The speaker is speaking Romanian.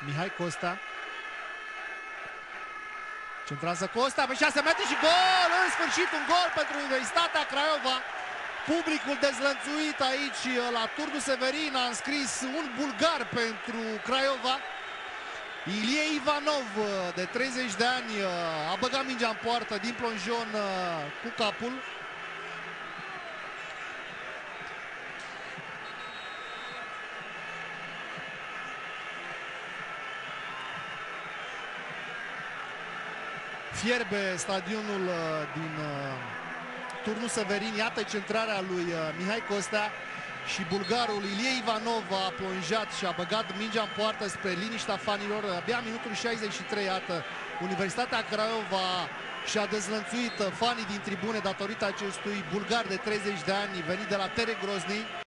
Mihai Costa. Centrează Costa pe 6 metri și gol! În sfârșit un gol pentru Universitatea Craiova. Publicul dezlănțuit aici la Turnul Severin a înscris un bulgar pentru Craiova. Ilie Ivanov, de 30 de ani, a băgat mingea în poartă din plonjon cu capul. Fierbe stadionul din Turnul Severin. Iată centrarea lui Mihai Costa și bulgarul Ilie Ivanov a plonjat și a băgat mingea în poartă spre liniștea fanilor. Abia minutul 63, iată, Universitatea Craiova și-a dezlănțuit fanii din tribune datorită acestui bulgar de 30 de ani venit de la Tere Grozny.